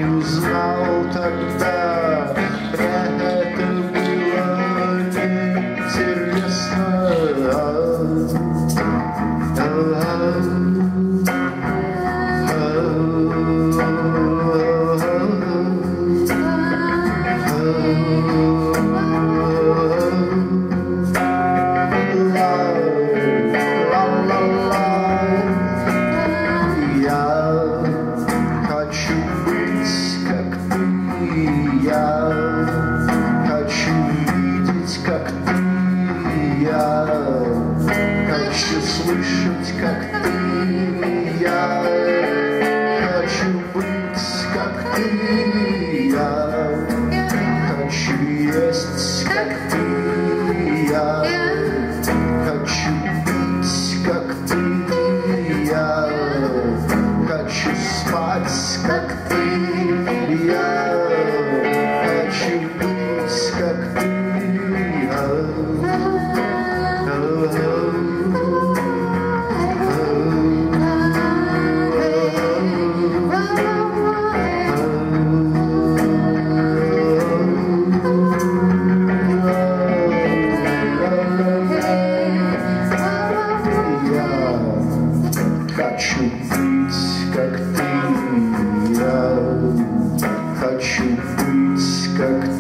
узнал тогда, это было неинтересно. Я хочу видеть, как ты, я хочу слышать, как ты, я хочу быть, как ты, я хочу есть, как ты, я хочу быть, как ты, я хочу спать, как ты, я хочу быть, как ты. Хочу быть, как ты, я хочу быть, как ты.